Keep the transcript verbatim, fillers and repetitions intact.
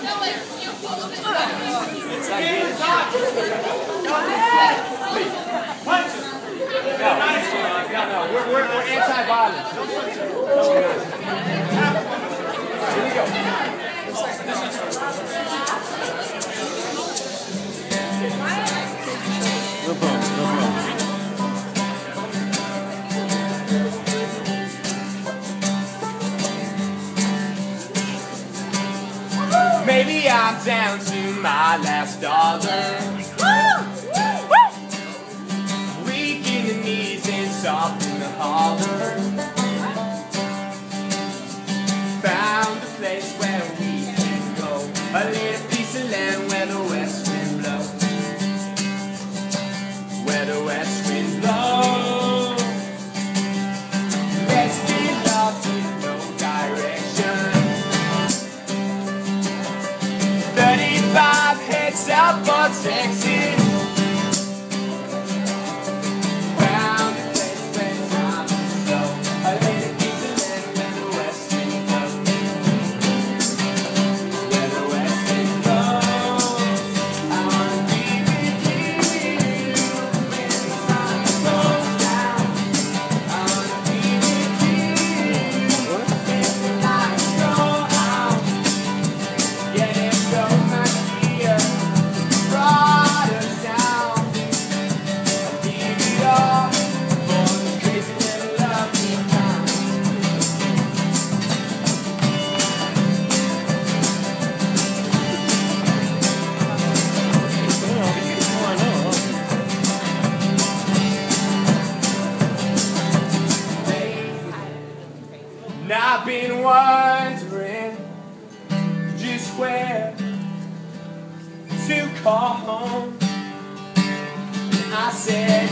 We're, we're, we're anti-violence. Here we go. No problem, no problem. Maybe I'm down to my last dollar. Weak in the knees and soft in the holler. Found a place where we can go, a little piece of land where the west wind blows. Where the west wind blows. Let's get lost with no direction. Thirty-five heads south for Texas. Found a place where time is slow, a little piece of land where the west wind blows. Where the west wind blows. I wanna be with you when the sun goes down. I wanna be with you when the lights go out. Yeah, there's so much fear brought us down. I give it all for the crazy little love we found. And I've been wondering just where to call home. I said